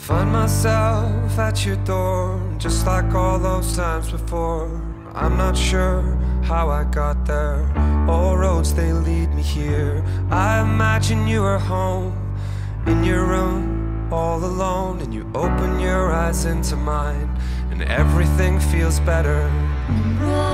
Find myself at your door, just like all those times before. I'm not sure how I got there. All roads, they lead me here. I imagine you are home, in your room, all alone, and you open your eyes into mine, and everything feels better.